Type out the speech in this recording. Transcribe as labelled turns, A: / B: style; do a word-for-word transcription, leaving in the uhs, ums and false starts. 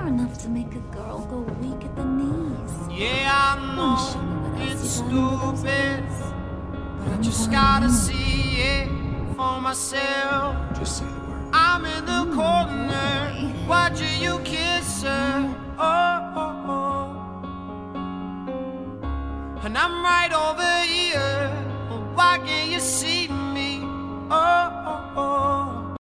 A: You're enough to make a girl go weak at the knees.
B: Yeah, I know it's stupid, but I just gotta see it for myself.
C: Just say the word.
B: I'm in the corner, watching you kiss her. Oh, oh, oh. And I'm right over here. Why can't you see me? Oh, oh, oh.